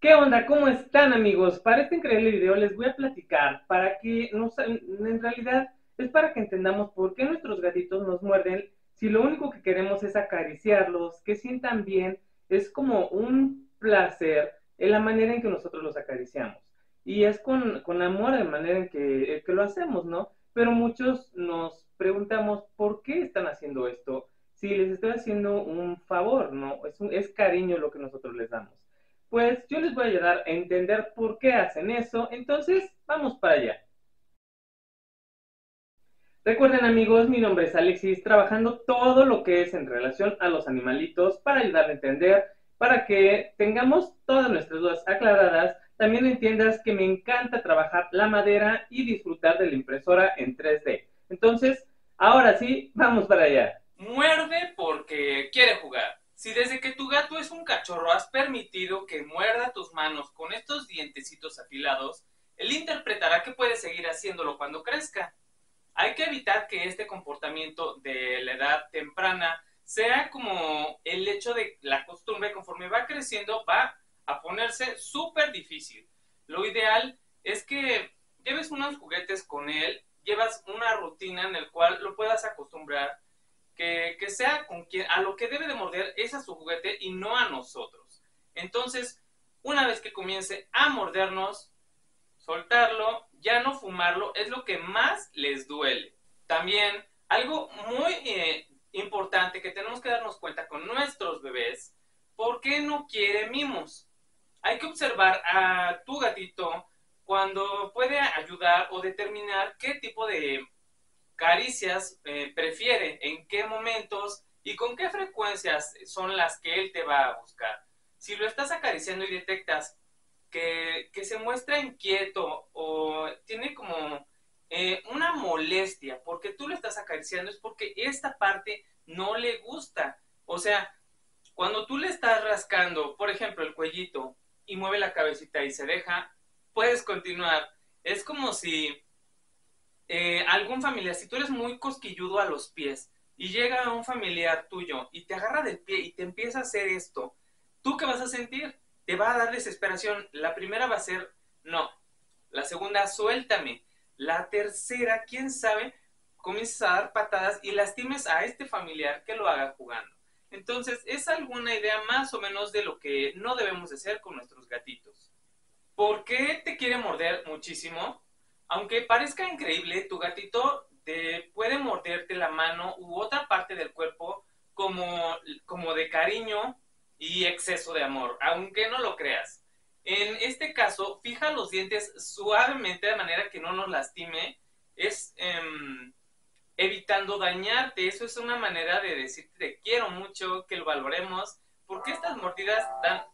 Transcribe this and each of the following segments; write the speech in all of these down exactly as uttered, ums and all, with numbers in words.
¿Qué onda? ¿Cómo están, amigos? Para este increíble video les voy a platicar para que nos, en realidad es para que entendamos por qué nuestros gatitos nos muerden si lo único que queremos es acariciarlos, que sientan bien, es como un placer en la manera en que nosotros los acariciamos. Y es con, con amor de manera en que, que lo hacemos, ¿no? Pero muchos nos preguntamos por qué están haciendo esto, si les estoy haciendo un favor, ¿no? Es, un, es cariño lo que nosotros les damos. Pues yo les voy a ayudar a entender por qué hacen eso, entonces vamos para allá. Recuerden, amigos, mi nombre es Alexis, trabajando todo lo que es en relación a los animalitos para ayudar a entender, para que tengamos todas nuestras dudas aclaradas. También entiendas que me encanta trabajar la madera y disfrutar de la impresora en tres D. Entonces, ahora sí, vamos para allá. Muerde porque quiere jugar. Si desde que tu gato es un cachorro has permitido que muerda tus manos con estos dientecitos afilados, él interpretará que puede seguir haciéndolo cuando crezca. Hay que evitar que este comportamiento de la edad temprana sea como el hecho de la costumbre. Conforme va creciendo va a ponerse súper difícil. Lo ideal es que lleves unos juguetes con él, llevas una rutina en la cual lo puedas acostumbrar, que, que sea con quien, a lo que debe de morder es a su juguete y no a nosotros. Entonces, una vez que comience a mordernos, soltarlo, ya no fumarlo, es lo que más les duele. También, algo muy eh, importante que tenemos que darnos cuenta con nuestros bebés, ¿por qué no quiere mimos? Hay que observar a tu gatito cuando puede ayudar o determinar qué tipo de caricias eh, prefiere, en qué momentos y con qué frecuencias son las que él te va a buscar. Si lo estás acariciando y detectas que, que se muestra inquieto o tiene como eh, una molestia porque tú lo estás acariciando, es porque esta parte no le gusta. O sea, cuando tú le estás rascando, por ejemplo, el cuellito y mueve la cabecita y se deja, puedes continuar. Es como si eh, algún familiar, si tú eres muy cosquilludo a los pies y llega un familiar tuyo y te agarra del pie y te empieza a hacer esto, ¿tú qué vas a sentir? Te va a dar desesperación. La primera va a ser no. La segunda, suéltame. La tercera, quién sabe, comienzas a dar patadas y lastimes a este familiar que lo haga jugando. Entonces, es alguna idea más o menos de lo que no debemos de hacer con nuestros gatitos. ¿Por qué te quiere morder muchísimo? Aunque parezca increíble, tu gatito te puede morderte la mano u otra parte del cuerpo como, como de cariño y exceso de amor, aunque no lo creas. En este caso, fija los dientes suavemente de manera que no nos lastime. Es eh, evitando dañarte. Eso es una manera de decirte te quiero mucho, que lo valoremos, porque estas mordidas dan.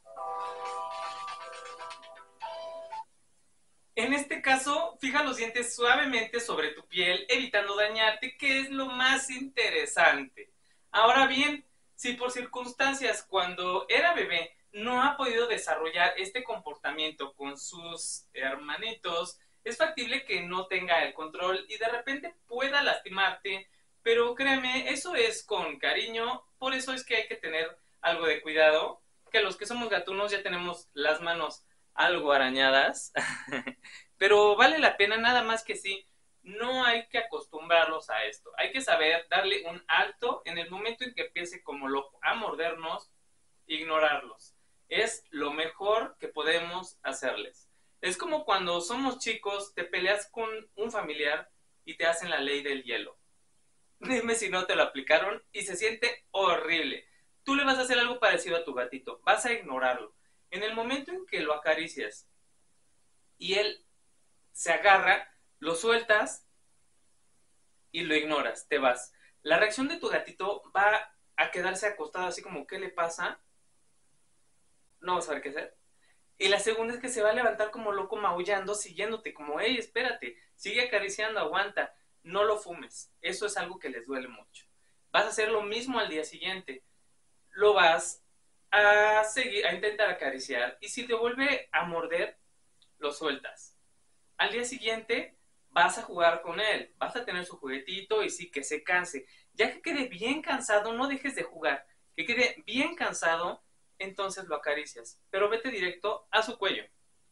En este caso, fija los dientes suavemente sobre tu piel, evitando dañarte, que es lo más interesante. Ahora bien, si por circunstancias cuando era bebé no ha podido desarrollar este comportamiento con sus hermanitos, es factible que no tenga el control y de repente pueda lastimarte, pero créeme, eso es con cariño, por eso es que hay que tener algo de cuidado, que los que somos gatunos ya tenemos las manos algo arañadas, pero vale la pena, nada más que sí, no hay que acostumbrarlos a esto, hay que saber darle un alto en el momento en que empiece como loco a mordernos, ignorarlos, es lo mejor que podemos hacerles. Es como cuando somos chicos, te peleas con un familiar y te hacen la ley del hielo. Dime si no te lo aplicaron y se siente horrible. Tú le vas a hacer algo parecido a tu gatito, vas a ignorarlo. En el momento en que lo acaricias y él se agarra, lo sueltas y lo ignoras, te vas. La reacción de tu gatito va a quedarse acostado así como, ¿qué le pasa? No vas a saber qué hacer. Y la segunda es que se va a levantar como loco maullando, siguiéndote, como, hey, espérate, sigue acariciando, aguanta, no lo fumes. Eso es algo que les duele mucho. Vas a hacer lo mismo al día siguiente. Lo vas a seguir, a intentar acariciar, y si te vuelve a morder, lo sueltas. Al día siguiente vas a jugar con él, vas a tener su juguetito y sí, que se canse. Ya que quede bien cansado, no dejes de jugar. Que quede bien cansado, entonces lo acaricias, pero vete directo a su cuello.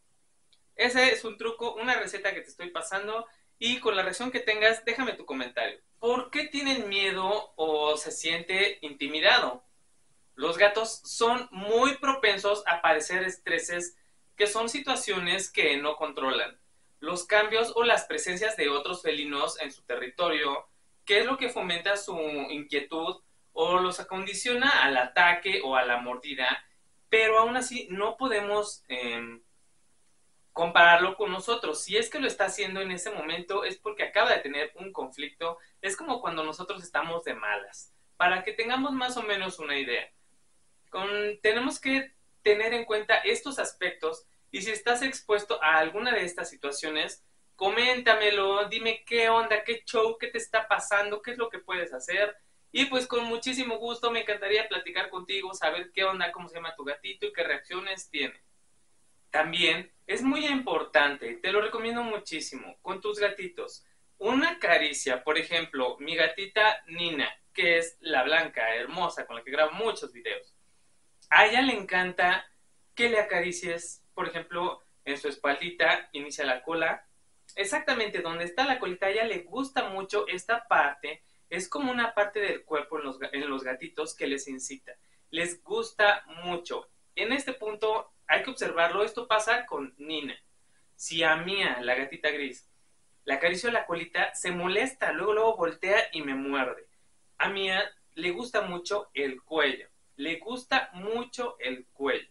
Ese es un truco, una receta que te estoy pasando, y con la reacción que tengas, déjame tu comentario. ¿Por qué tienen miedo o se siente intimidado? Los gatos son muy propensos a padecer estreses, que son situaciones que no controlan. Los cambios o las presencias de otros felinos en su territorio, que es lo que fomenta su inquietud o los acondiciona al ataque o a la mordida, pero aún así no podemos eh, compararlo con nosotros. Si es que lo está haciendo en ese momento es porque acaba de tener un conflicto. Es como cuando nosotros estamos de malas, para que tengamos más o menos una idea. Con, tenemos que tener en cuenta estos aspectos, y si estás expuesto a alguna de estas situaciones, coméntamelo, dime qué onda, qué show, qué te está pasando, qué es lo que puedes hacer, y pues con muchísimo gusto me encantaría platicar contigo, saber qué onda, cómo se llama tu gatito y qué reacciones tiene. También es muy importante, te lo recomiendo muchísimo, con tus gatitos, una caricia. Por ejemplo, mi gatita Nina, que es la blanca, hermosa, con la que grabo muchos videos. A ella le encanta que le acaricies, por ejemplo, en su espaldita, inicia la cola. Exactamente donde está la colita, a ella le gusta mucho esta parte. Es como una parte del cuerpo en los, en los gatitos que les incita. Les gusta mucho. En este punto hay que observarlo. Esto pasa con Nina. Si a Mía, la gatita gris, le acaricio la colita, se molesta, luego, luego voltea y me muerde. A Mía le gusta mucho el cuello. Le gusta mucho el cuello.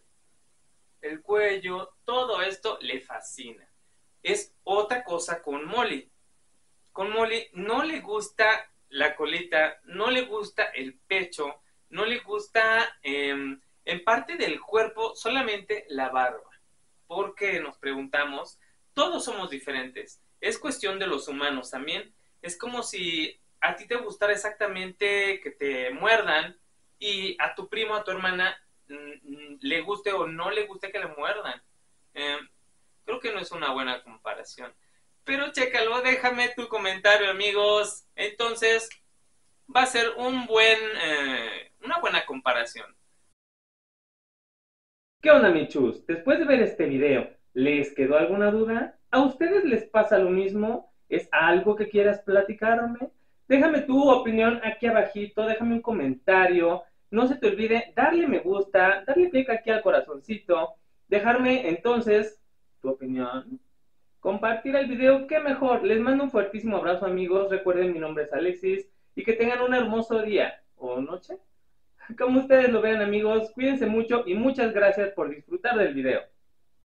El cuello, todo esto le fascina. Es otra cosa con Molly. Con Molly no le gusta la colita, no le gusta el pecho, no le gusta eh, en parte del cuerpo solamente la barba. Porque nos preguntamos, todos somos diferentes. Es cuestión de los humanos también. Es como si a ti te gustara exactamente que te muerdan, y a tu primo, a tu hermana, le guste o no le guste que le muerdan. Eh, creo que no es una buena comparación. Pero chécalo, déjame tu comentario, amigos. Entonces, va a ser un buen, eh, una buena comparación. ¿Qué onda, michus? Después de ver este video, ¿les quedó alguna duda? ¿A ustedes les pasa lo mismo? ¿Es algo que quieras platicarme? Déjame tu opinión aquí abajito, déjame un comentario. No se te olvide darle me gusta, darle clic aquí al corazoncito, dejarme entonces tu opinión, compartir el video, qué mejor. Les mando un fuertísimo abrazo, amigos. Recuerden, mi nombre es Alexis, y que tengan un hermoso día o noche, como ustedes lo vean, amigos. Cuídense mucho y muchas gracias por disfrutar del video.